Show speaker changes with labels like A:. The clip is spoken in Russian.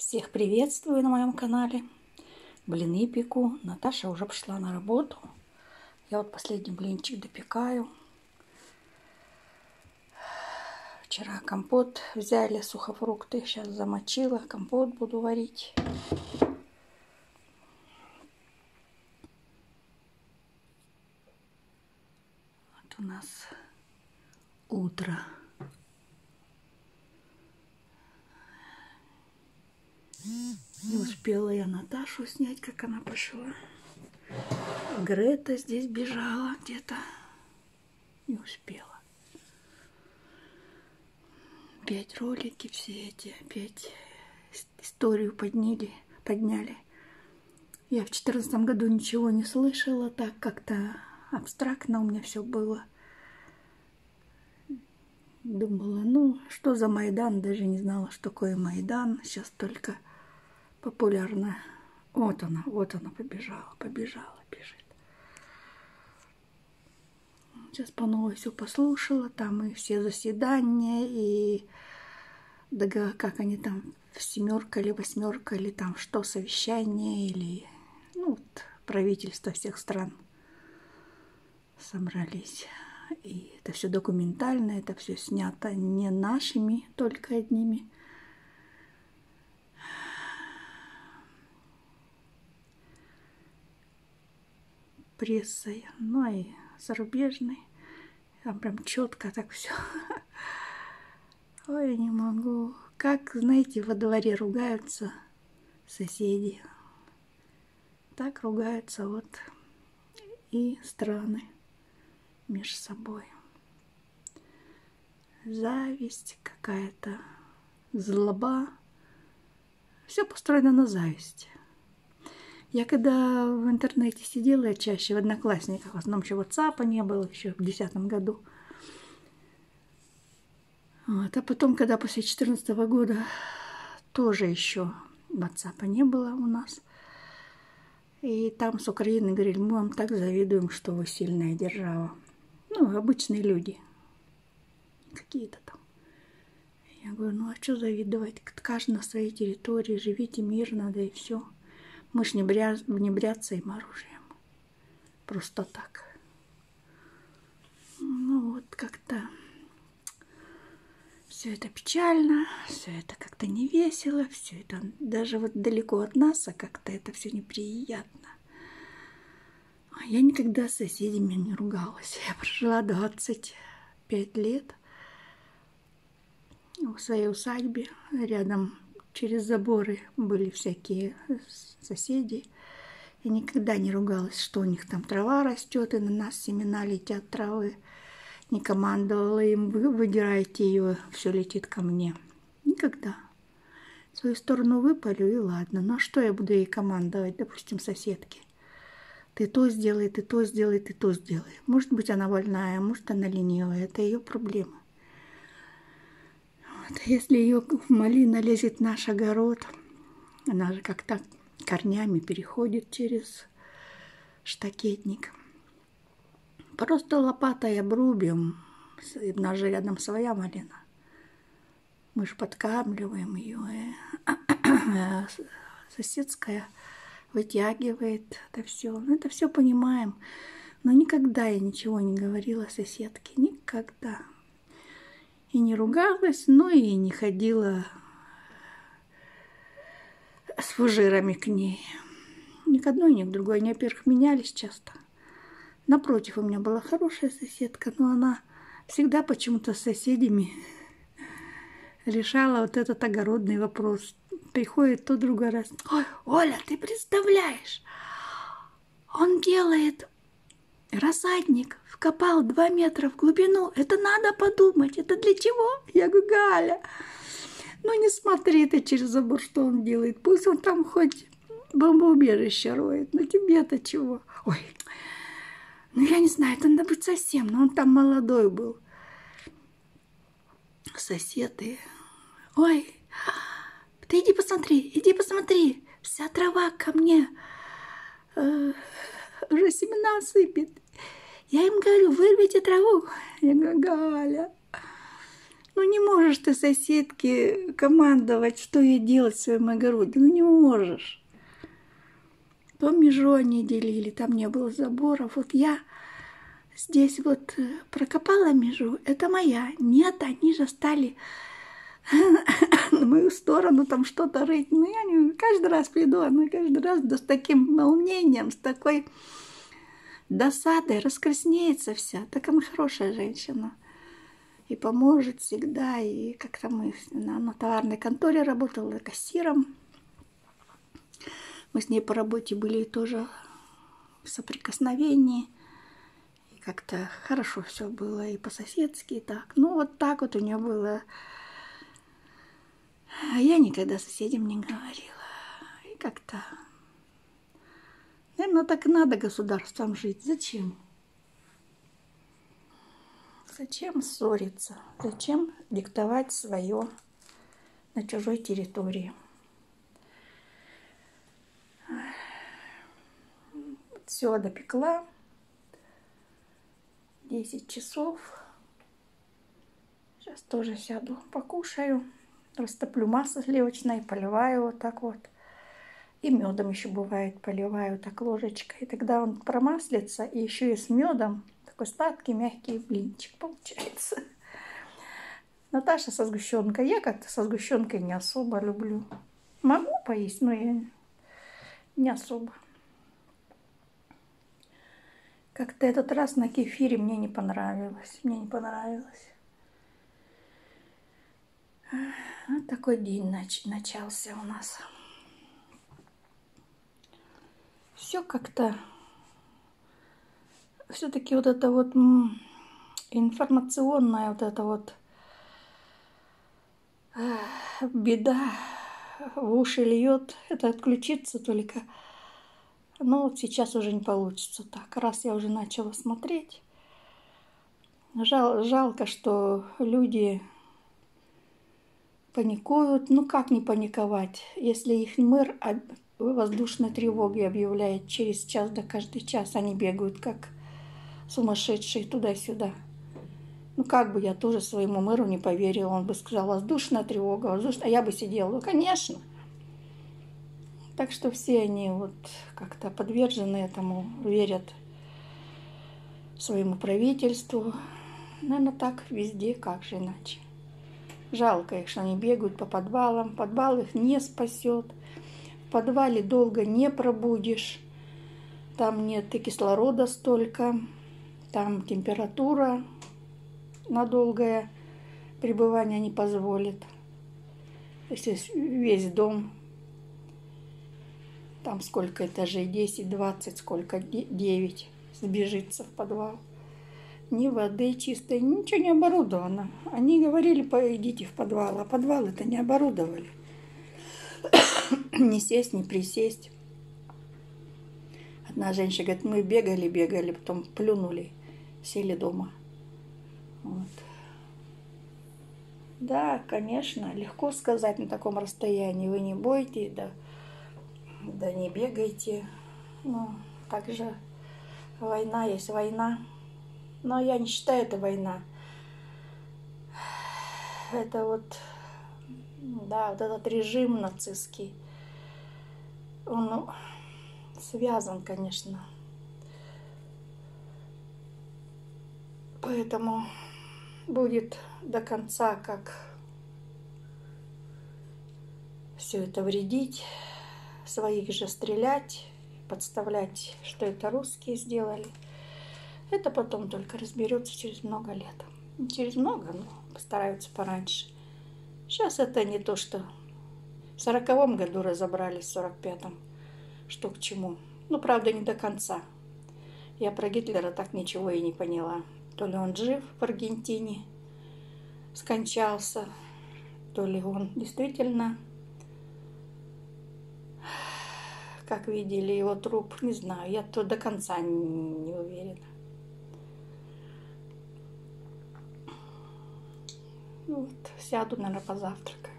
A: Всех приветствую на моем канале. Блины пеку. Наташа уже пошла на работу. Я вот последний блинчик допекаю. Вчера компот взяли, сухофрукты. Сейчас замочила. Компот буду варить. Вот у нас утро. Не успела я Наташу снять, как она пошла. Грета здесь бежала где-то. Не успела. Опять ролики все эти, опять историю подняли. Я в 2014 году ничего не слышала, так как-то абстрактно у меня все было. Думала, ну, что за Майдан, даже не знала, что такое Майдан. Сейчас только популярно. Вот она побежала, бежит. Сейчас по новой все послушала, там и все заседания, и как они там, семерка или восьмерка, или там что, совещание, или ну, вот, правительство всех стран собрались. И это все документально, это все снято не нашими, только одними. Прессой, ну и зарубежной. Там прям четко так все. Ой, не могу. Как, знаете, во дворе ругаются соседи. Так ругаются вот и страны между собой. Зависть какая-то, злоба. Все построено на зависти. Я когда в интернете сидела, я чаще в Одноклассниках, в основном еще WhatsApp не было, еще в 2010 году. Вот. А потом, когда после 2014 года тоже еще WhatsApp не было у нас. И там с Украины говорили, мы вам так завидуем, что вы сильная держава. Ну, обычные люди. Какие-то там. Я говорю, ну а что завидовать? Каждый на своей территории, живите мирно, да и все. Мы ж не бряться им оружием. Просто так. Ну вот как-то все это печально, все это как-то не весело, все это даже вот далеко от нас, а как-то это все неприятно. А я никогда с соседями не ругалась. Я прожила 25 лет в своей усадьбе. Рядом через заборы были всякие соседи. Я никогда не ругалась, что у них там трава растет, и на нас семена летят травы. Не командовала им, вы выдираете ее, все летит ко мне. Никогда. В свою сторону выпалю, и ладно. Ну а что я буду ей командовать, допустим, соседке? Ты то сделай, ты то сделай, ты то сделай. Может быть, она больная, может, она ленивая. Это ее проблема. Вот. Если ее малина лезет в наш огород, она же как-то корнями переходит через штакетник. Просто лопатой обрубим. У нас же рядом своя малина. Мы же подкармливаем ее. Соседская вытягивает это все. Это все понимаем. Но никогда я ничего не говорила соседке. Никогда. И не ругалась, но и не ходила с фужерами к ней. Ни к одной, ни к другой. Они, во-первых, менялись часто. Напротив, у меня была хорошая соседка, но она всегда почему-то с соседями решала вот этот огородный вопрос. Приходит то другой раз. Ой, Оля, ты представляешь? Он делает рассадник, вкопал 2 метра в глубину. Это надо подумать. Это для чего? Я говорю, Галя, ну не смотри ты через забор, что он делает. Пусть он там хоть бомбоубежище роет. Но тебе-то чего? Ой, ну я не знаю, это надо быть совсем. Но он там молодой был. Соседи. Ой, ты иди посмотри. Вся трава ко мне уже семена сыпет. Я им говорю, вырвите траву. Я говорю, Галя, Ну не можешь ты соседке командовать, что ей делать в своем огороде. Ну не можешь. То межу они делили, там не было заборов. Вот я здесь вот прокопала межу, это моя. Нет, они же стали на мою сторону там что-то рыть. Ну я не каждый раз приду, она каждый раз да, с таким волнением, с такой досадой раскраснеется вся. Так она хорошая женщина. И поможет всегда. И как-то мы на товарной конторе работала кассиром. Мы с ней по работе были тоже в соприкосновении. И как-то хорошо все было и по-соседски, и так. Ну, вот так вот у нее было. А я никогда соседям не говорила. И как-то... Наверное, так и надо государством жить. Зачем? Зачем ссориться? Зачем диктовать свое на чужой территории? Все допекла. 10 часов. Сейчас тоже сяду, покушаю. Растоплю масло сливочное, поливаю вот так вот. И медом еще бывает поливаю так ложечкой. И тогда он промаслится. И еще и с медом. Такой сладкий, мягкий блинчик получается. Наташа со сгущенкой. Я как-то со сгущенкой не особо люблю. Могу поесть, но я не особо. Как-то этот раз на кефире мне не понравилось. Мне не понравилось. Вот такой день начался у нас. Все как-то... Все-таки вот это вот информационная вот это вот беда в уши льет. Это отключиться только... Но вот сейчас уже не получится так. Раз я уже начала смотреть. Жалко, что люди паникуют. Ну как не паниковать, если их мэр воздушной тревоги объявляет через час, да каждый час они бегают как сумасшедшие туда-сюда. Ну как бы я тоже своему мэру не поверила. Он бы сказал, воздушная тревога, воздушная. А я бы сидела. Ну конечно. Так что все они вот как-то подвержены этому, верят своему правительству. Наверное, так везде, как же иначе. Жалко их, что они бегают по подвалам. Подвал их не спасет. В подвале долго не пробудешь. Там нет и кислорода столько. Там температура на долгое пребывание не позволит. Если весь дом... Там сколько этажей? 10, 20, сколько? 9 сбежится в подвал. Ни воды чистой, ничего не оборудовано. Они говорили, идите в подвал, а подвал это не оборудовали. Не сесть, не присесть. Одна женщина говорит, мы бегали, потом плюнули, сели дома. Вот. Да, конечно, легко сказать на таком расстоянии, вы не бойтесь, да не бегайте. Ну, также война есть война. Но я не считаю это война. Это вот, да, вот этот режим нацистский, он связан, конечно. Поэтому будет до конца, как все это вредить, своих же стрелять, подставлять, что это русские сделали. Это потом только разберется через много лет. Не через много, но постараются пораньше. Сейчас это не то, что в 40-м году разобрались, в 45-м, что к чему. Ну, правда, не до конца. Я про Гитлера так ничего и не поняла. То ли он жив в Аргентине, скончался, то ли он действительно, как видели его труп, не знаю. Я то до конца не уверена. Вот, сяду, наверное, позавтракаю.